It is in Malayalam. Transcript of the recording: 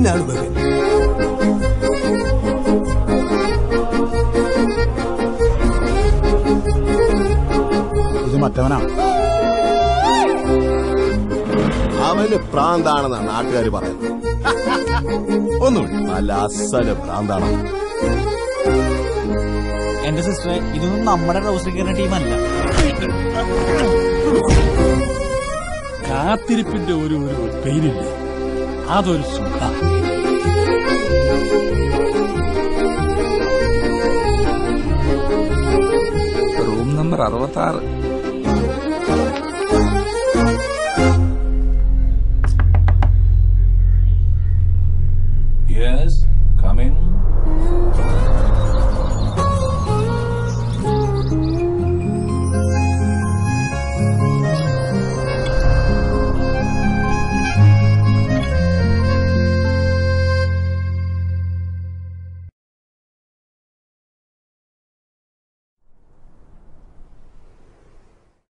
ഇന്നാണ് മകൻ. ഇത് മറ്റവനാ. അവന് പ്രാന്താണെന്നാണ് നാട്ടുകാർ പറയുന്നത്. ഒന്നുമില്ല, നല്ല അസല് പ്രാന്താണ്. എന്റെ സിസ്റ്ററെ, ഇതൊന്നും നമ്മുടെ റൗസറിക്കുന്ന ടീമല്ല. കാത്തിരിപ്പിന്റെ ഒരു പേരില്ലേ, അതൊരു സുഖ. Room number 66.